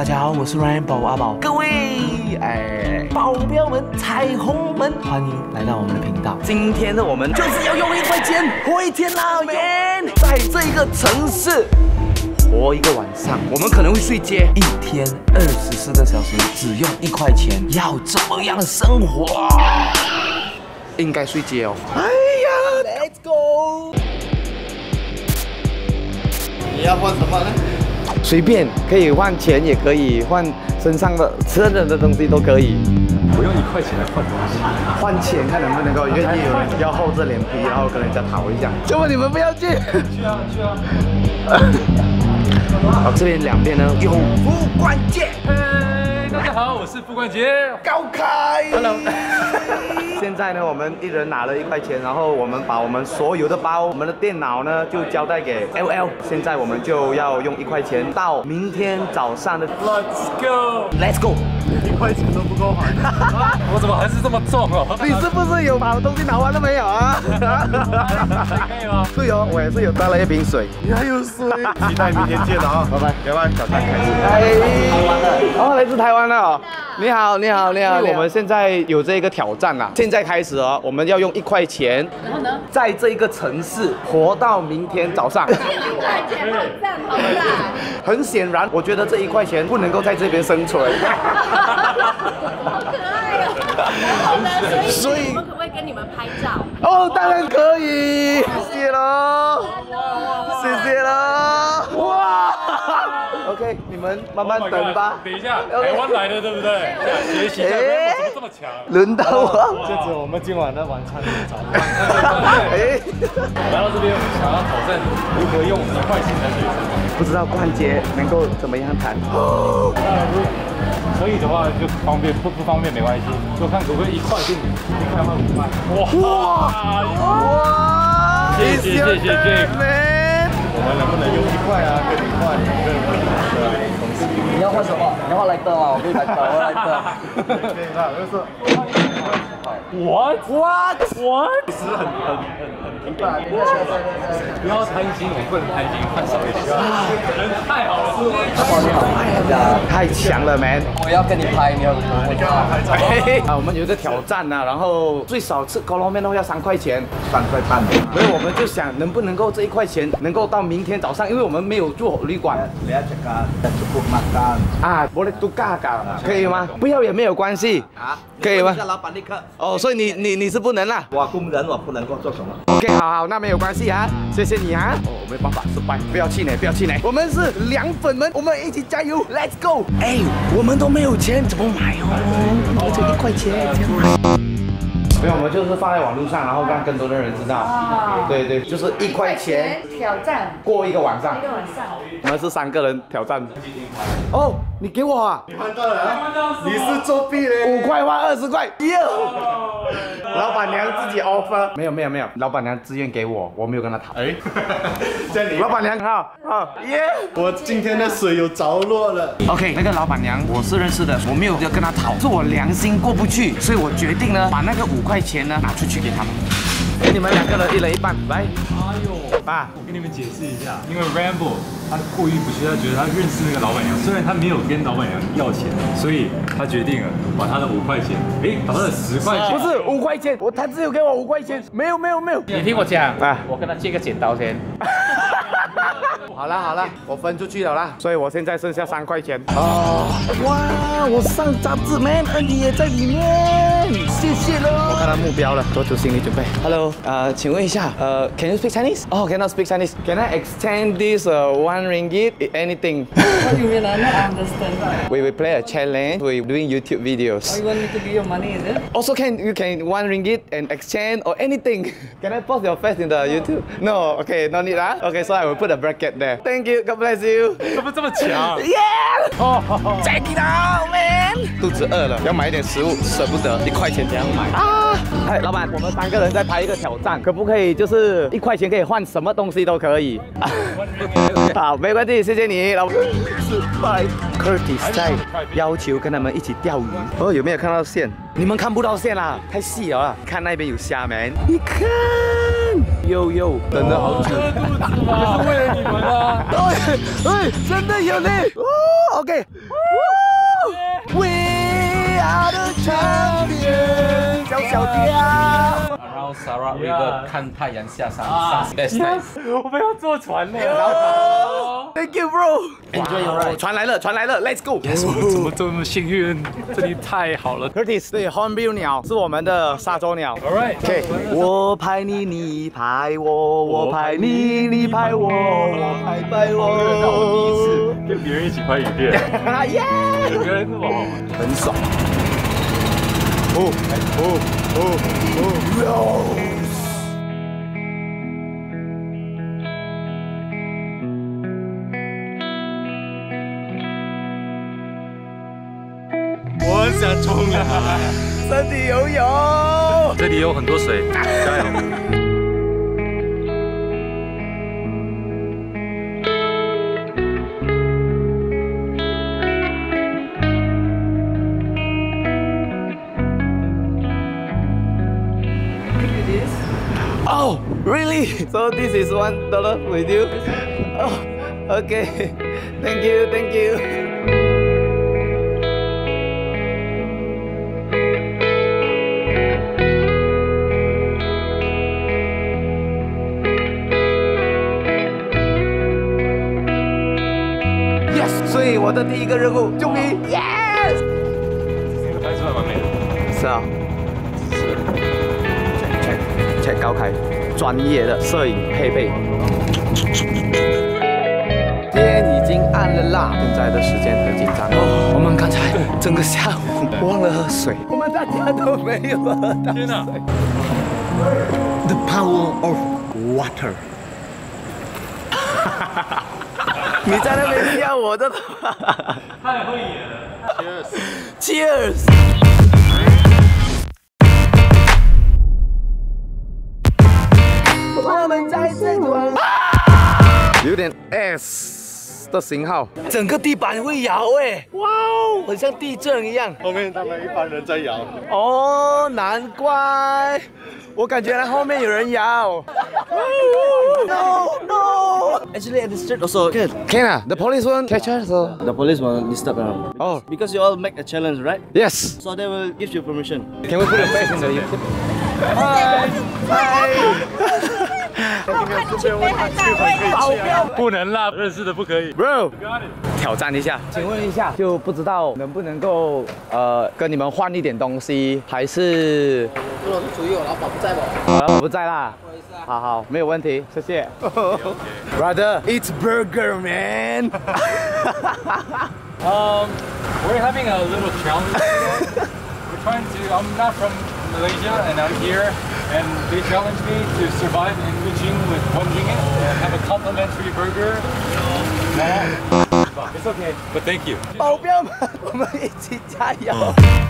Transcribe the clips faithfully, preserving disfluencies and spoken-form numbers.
大家好，我是 Rainbow 阿宝，各位哎保镖们、彩虹们，欢迎来到我们的频道。今天呢，我们就是要用一块钱活一天啦 ，man！ 在这个城市活一个晚上，我们可能会睡街，一天二十四个小时，只用一块钱，要怎么样生活？应该睡街哦。哎呀 ，Let's go！ 你要换什么呢？ 随便，可以换钱，也可以换身上的吃的的东西都可以。 我用一块钱来换东西， 换钱看能不能够愿意有人要厚着脸皮，然后跟人家讨一下。怎么你们不要去？ 去啊去啊！ 好，这边两边呢有副关节。 嘿，大家好，我是副冠杰， 高开。Hello。 现在呢，我们一人拿了一块钱，然后我们把我们所有的包、我们的电脑呢，就交代给 L L。现在我们就要用一块钱到明天早上的 Let's go，Let's go， 一块钱都不够还。 我怎么还是这么重哦？ 你是不是有把东西拿完了没有啊？ 可以吗？ 是哦，我也是有带了一瓶水。 你还有水？期待明天见了啊！拜拜，拜拜，早餐开始。 哎，哦，来自台湾的哦。你好，你好，你好。我们现在有这个挑战啊，现在开始哦，我们要用一块钱， 然后呢？ 在这个城市活到明天早上。 一块钱好赞，好赞！ 很显然，我觉得这一块钱不能够在这边生存。 好可爱哦！然后呢？所以我们可不可以跟你们拍照？ 哦，当然可以，谢谢喽，谢谢喽，哇 ！OK， 你们慢慢等吧。 等一下，台湾来的对不对？学习一下，怎么这么强？ 轮到我。 这是我们今晚的晚餐早餐。 哎， 来到这边，想要挑战如何用一块钱来学生。 不知道冠杰能够怎么样弹？ 可以的话就方便，不不方便没关系，就看可不可以一块给你，一块换五块。哇哇！谢谢谢谢 Jack。 我们能不能用一块啊？跟你换任何的东西？ 你要换什么？你要换莱特吗？我可以莱特，我莱特。 可以吧？就是。 What what what？ 其实很很很很平淡。 不要贪心，我们不能贪心，换少一点。人太好了， 太强了 ，man！ 我要跟你拍，你要你干嘛拍照？ 啊，我们有一个挑战呐、啊，然后最少吃烤肉面的话要三块钱，三块半。所以我们就想，能不能够这一块钱能够到明天早上，因为我们没有住旅馆。啊，我的都嘎嘎，可以吗？不要也没有关系啊，可以吗？ 老板立刻。 哦，所以你你你是不能啦。 我工人，我不能够做什么。 OK， 好好，那没有关系啊，谢谢你啊。哦，没办法，失败，不要气馁，不要气馁。我们是凉粉们，我们一起加油 ，Let's go！ 哎，我们都没有钱，怎么买哦？而且一块钱这样买。 没有，我们就是放在网络上，然后让更多的人知道。哦、对对，就是一块钱挑战过一个晚上。 一个晚上。 我们是三个人挑战。哦，你给我啊！ 你换到了啊！你是作弊嘞！ 五块换二十块，耶！老板娘自己 offer。没有没有没有，老板娘自愿给我，我没有跟她讨。哎， 这里老板娘好，好耶！ 我今天的水有着落了。 OK， 那个老板娘我是认识的，我没有要跟她讨，是我良心过不去，所以我决定呢，把那个五块钱呢拿出去给他们。 给你们两个人一人一半，来。 哎呦，爸，我跟你们解释一下，因为 Rambo 他过意不去，他觉得他认识那个老板娘，虽然他没有跟老板娘要钱，所以他决定了把他的五块钱，哎，把他的十块钱， 不是五块钱，我他只有给我五块钱，没有没有没有。 你听我讲啊， 我跟他借个剪刀先。 好了好了，我分出去了啦，所以我现在剩下三块钱。哦，哇，我上杂志 man， 恩迪也在里面，谢谢喽。我看到目标了，做出心理准备。Hello， 呃，请问一下，呃 ，Can you speak Chinese? Oh, cannot speak Chinese. Can I exchange this uh, one ringgit? Anything? What do you mean? I don't understand. We will play a challenge. We're doing YouTube videos. Oh, you want me to give you money, is it? Also, can you can one ringgit and exchange or anything? Can I post your face in the YouTube? No. Okay, no need ah. Okay, so I will put a bracket there. Thank you. God bless you. 怎么这么强 Yeah. 哦 Check it out, man. 肚子饿了，要买一点食物，舍不得，一块钱怎样买啊？哎，老板，我们三个人在拍一个挑战，可不可以就是一块钱可以换什么东西都可以？好，没关系，谢谢你，老板。是拜 Curtis 在要求跟他们一起钓鱼。哦，有没有看到线？你们看不到线啦，太细了啦。看那边有虾没？你看，呦呦，等了好久。 饿肚子吗？是为了你们啊！ 哎哎，真的有呢！哦 OK。We are the champions， 小小弟啊。 然后 Sarah River 看太阳下山，That's nice。 我们要坐船了。 Thank you, bro. Enjoy your ride. 船来了，船来了 ，Let's go. 我们怎么这么幸运？这里太好了。 Curtis， 对 Hornbill 鸟是我们的沙洲鸟。 All right. OK， 我拍你，你拍我，我拍你，你拍我，我拍拍我。 那我第一次跟别人一起拍影片， 耶， 原来这么好玩， 很爽。哦哦哦哦！ 我很想冲凉， 身体游泳。 这里有很多水，加油！ Oh, really? So this is one dollar with you? Oh, okay. Thank you, thank you. Yes， 所以我的第一个任务终于 yes。 拍出来完美的。 是啊。check check 高开，专业的摄影配备。天已经暗了啦，现在的时间很紧张。哦，我们刚才整个下午忘了喝水，我们大家都没有喝到水。 天哪 ！The power of water 。你在那边笑我的， 太会演了。 Cheers！ 我们在这里。有点 S 的型号，整个地板会摇哎，哇哦，很像地震一样。 后面他们一般人在摇。 哦，难怪，我感觉后面有人摇。No no. Actually, at the street also good. Can ah, the police won't catch us or? The police will disturb around. Oh, Because you all make a challenge, right? yes. So they will give you permission. Can we put your face in the YouTube? 我看你去北海道，我也要去。 不能啦，认识的不可以。 Bro， 挑战一下，请问一下，就不知道能不能够呃跟你们换一点东西，还是？ 如果是属于我老板不在吧？ 我老板不在啦。好好，没有问题，谢谢。Brother, it's burger, man. Um, we're having a little challenge today. We're trying to. I'm not from Malaysia, and I'm here, and they challenged me to survive in Beijing with one ringgit and have a complimentary burger. No, it's okay, but thank you. 保镖们，我们一起加油。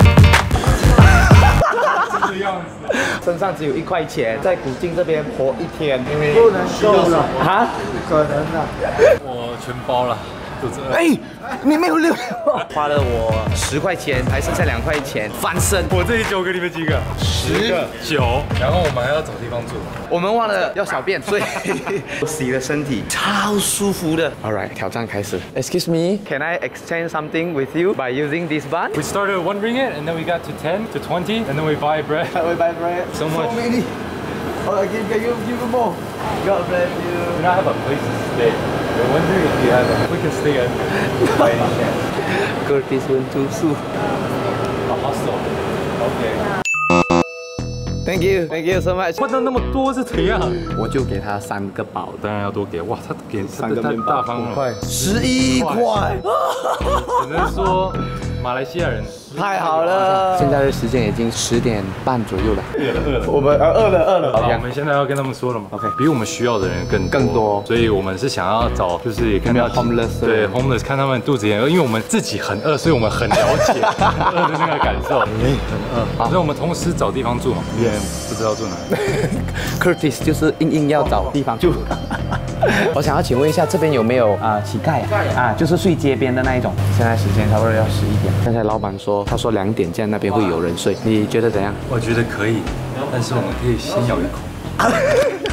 是这样子。 身上只有一块钱，在古晋这边活一天，因为不能够了啊， 可能的。 我全包了，肚子饿。 哎，你没有留，花了我十块钱，还剩下两块钱，翻身。 我这里酒给你们几个？十个九。然后我们还要找地方住。 我们忘了要小便，所以洗了身体，超舒服的。Alright， 挑战开始。Excuse me, can I exchange something with you by using this bun? We started at one ringgit, and then we got to ten, to twenty, and then we buy bread. We buy bread. So much. So many. Oh, can can you give me more? God bless you. We don't have a place to stay. We're wondering if you have a, we can stay at by any chance. Curtis 文住宿。 A hostel. Okay. Thank you, thank you so much. 换到那么多是怎样？ 我就给他三个包， 当然要多给。哇，他给三个面包， 太大方了， 十一块， 只能说马来西亚人太好了。现在的时间已经十点半左右了， 饿了饿了。 我们呃饿了饿了。 好，我们现在要跟他们说了嘛 OK 比我们需要的人更更多所以我们是想要找，就是也看到 homeless 对 homeless 看他们肚子也饿，因为我们自己很饿，所以我们很了解很饿的那个感受，很饿，所以我们同时找地方住嘛，也不知道住哪里。 Curtis 就是硬硬要找地方住。我想要请问一下，这边有没有啊、呃、乞丐啊？就是睡街边的那一种。现在时间差不多要十一点。刚才老板说，他说两点这样那边会有人睡，你觉得怎样？ 我觉得可以，但是我们可以先咬一口。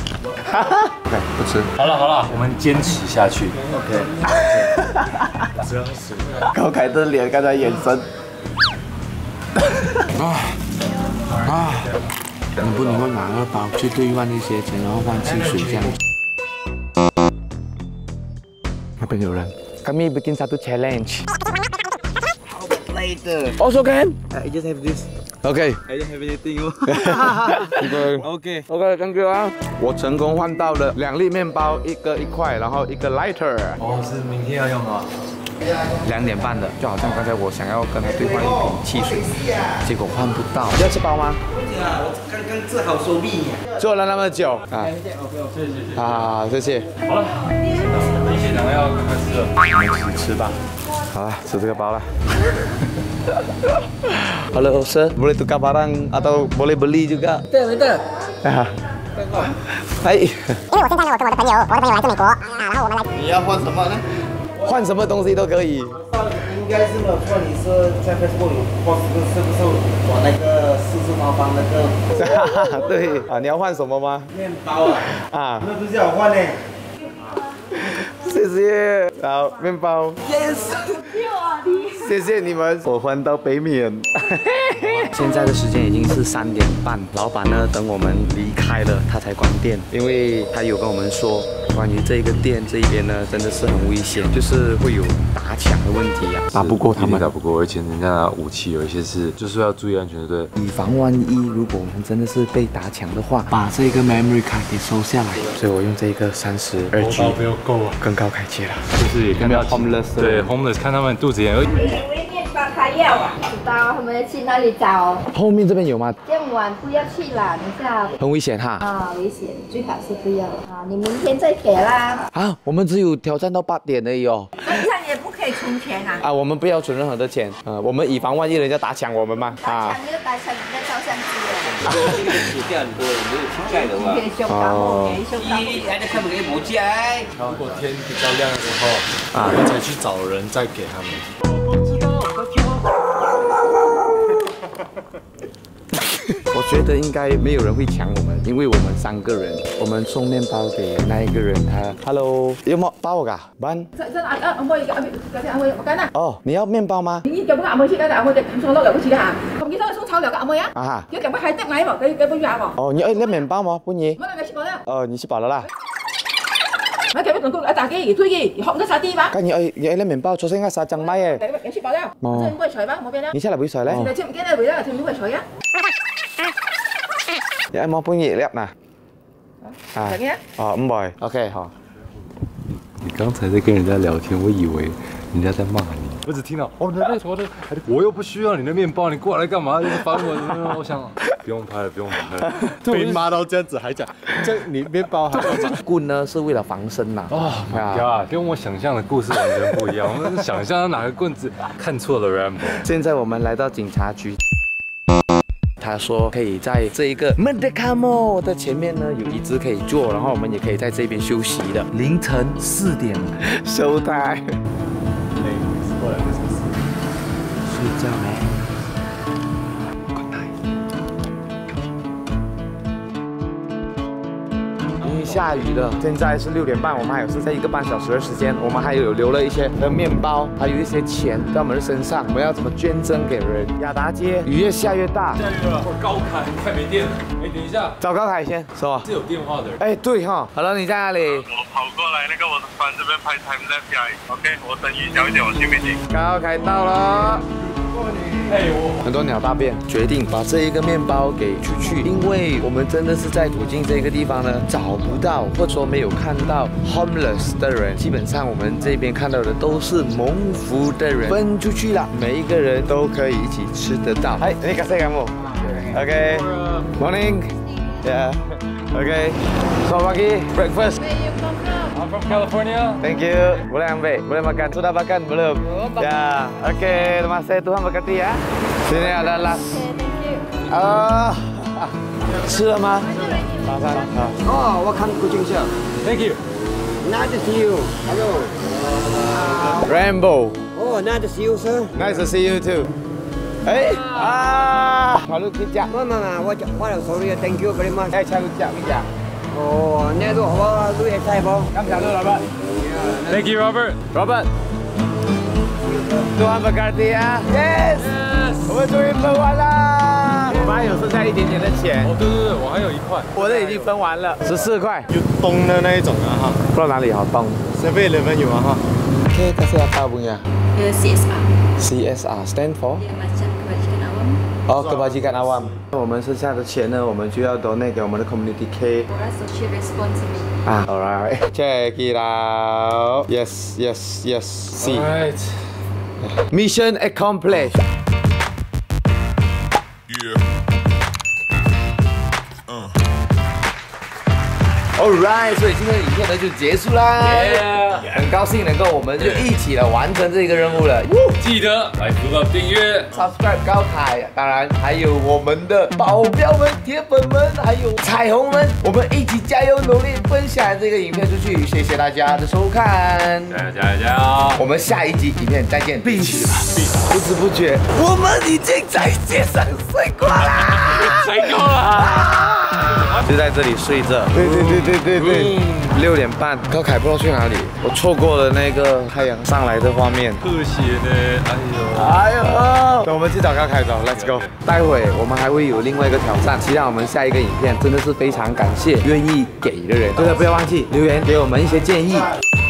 OK， 不吃。 好了好了，我们坚持下去。OK。 死了死了。 高凯的脸，刚才眼神。 啊啊！你不能够拿个包去兑换一些钱，然后换汽水这样。那边有人。Kami bikin satu challenge. Later. Also can. I just have this. OK. I don't have anything. OK. OK， thank you 啊！我成功换到了两粒面包，一个一块，然后一个 lighter。 哦，是明天要用吗？ 两点半的，就好像刚才我想要跟他兑换一瓶汽水，结果换不到。要吃包吗？ 我刚刚治好手臂。 做了那么久啊！ 谢谢谢谢。 啊，谢谢。 好了，现场要赶快吃了， 我们吃吧。好了，吃这个包了。Halo sir, boleh tukar barang atau boleh beli juga? Betul betul. 嗨。 因为我现在呢，我跟我的朋友，我的朋友来自美国啊，然后我们来。 你要换什么呢？ 换什么东西都可以。 应该是没有错，你是在 Facebook 有 post 是不是我那个四四方方那个？ 对啊，你要换什么吗？ 面包啊。 啊。 那不是要换呢？ 谢谢。好，面包。Yes。谢谢你们，我换到北面。现在的时间已经是三点半，老板呢等我们离开了，他才关店，因为他有跟我们说，关于这个店这一边呢，真的是很危险，就是会有打抢的问题啊，打不过他们， 打不过，而且人家的武器有一些是，就是要注意安全，对不对？ 以防万一，如果我们真的是被打抢的话，把这个 memory 卡给收下来。所以我用这个三十二 G 没有够啊， 跟高凯借了， 就是也看到 homeless 对 homeless 看他们肚子也。 把他要啊，知道他们去哪里找？ 后面这边有吗？ 这样晚不要去啦，等下很危险哈。 啊，危险，最好是不要啊。你明天再给啦。 啊，我们只有挑战到八点而已哦。 晚上也不可以存钱啊。 啊，我们不要存任何的钱，呃，我们以防万一人家打抢我们嘛。 打抢就打抢你的照相机了。 这个死掉很多，没有乞丐的话。 哦。 一还在看不给补起来。 如果天比较亮的时候，啊，才去找人再给他们。 我觉得应该没有人会抢我们，因为我们三个人，我们送面包给那一个人，他 ，Hello， 有冇包噶？班？哦，你要面包吗？啊哈。哦，你要那面包吗？不你？哦，你吃饱了啦。 Mấy cái bánh ở tà cái thuê gì không có sa ti ba. Cái gì ơi, vậy lấy miền bao cho sinh sa chẳng may ấy. Cái cái ship bao nhiêu? Trên quay sợi ba, một bên đó. Như thế là buổi sợi đấy. Là trên cái này buổi đó là trên quay sợi á. Dạ em mau bún nhị lẹp nè. À. Ờ, um boy. OK 好。 你刚才在跟人家聊天，我以为人家在骂你。 我只听到哦，那什么的，我又不需要你的面包，你过来干嘛？就是烦我。我想不用拍了，不用拍了。 被骂到这样子还讲，这你面包还要讲。 棍呢是为了防身呐。 哦，God，跟我想象的故事完全不一样。我们想象拿个棍子，看错了 Rambo。 现在我们来到警察局。他说可以在这一个 Merdeka Mall 的前面呢有椅子可以坐，然后我们也可以在这边休息的。凌晨四点收台。睡觉没？因为下雨了，现在是六点半，我们还有剩下一个半小时的时间，我们还有留了一些的面包，还有一些钱在我们的身上，我们要怎么捐赠给人？雅达街雨越下越大， 下雨了，高凯快没电了。哎，等一下， 找高凯先，是吧？ 是有电话的。 哎，对哈。好了，你在哪里？ 我跑过来那个我的班这边拍 time lapse 而已。OK， 我声音小一点，我去北京。 高凯到了。 哎，我很多鸟大便，决定把这一个面包给出去，因为我们真的是在途经这个地方呢，找不到或者说没有看到 homeless 的人，基本上我们这边看到的都是蒙福的人，分出去了，每一个人都可以一起吃得到。哎，你kasih kamu. Okay. Morning. Yeah. Okay. Selamat pagi. Breakfast. I'm from California. Thank you. Boleh ambil, boleh makan. Sudah makan belum? Ya. Oke, terima kasih. Tuhan berkati ya. Sini adalah. Ah. 吃了吗？马上。 哦，我看古镜社。 Thank you. Nice to see you. Hello. Rambo. Oh, nice to see you, sir. Nice to see you too. 哎啊，马路可以讲。 妈妈妈，我我了 sorry. Thank you very much. 哎，请讲，你讲。 哦，那路好，路也在不？ 感謝你，老闆。 Thank you, Robert. Robert. Tuan berganti ya. Yes， 我们终于分完了。我们还有剩下一点点的钱。 哦，对对对，我还有一块。 我的已经分完了，十四块。 有东的那一种啊哈。 不知道哪里好东。 seven eleven 有啊哈。 Okay, kasih apa punya? C S R. C S R stand for? Macam kebajikan awam. 哦，kebajikan awam。我们剩下的钱呢，我们就要 donate 给我们的 community K。 For us social responsibility. 啊 ，alright. Check it out. Yes, yes, yes. See. Alright. Mission accomplished. Alright， 所以今天的影片呢就结束啦。Yeah. 很高兴能够我们就一起来完成这个任务了。 记得来除了订阅 ，subscribe 高凯，当然还有我们的保镖们、铁粉们，还有彩虹们，我们一起加油努力，分享这个影片出去。谢谢大家的收看， 加油加油加油！ 我们下一集影片再见。必须不知不觉，我们已经在街上睡过啦， 睡够了。 就在这里睡着。对对对对对对。六点半，高凯不知道去哪里，我错过了那个太阳上来的画面。 可惜呢，哎呦。 哎呦，等我们去找高凯走 ，Let's go。待会我们还会有另外一个挑战，期待我们下一个影片。真的是非常感谢愿意给的人，真的不要忘记留言给我们一些建议。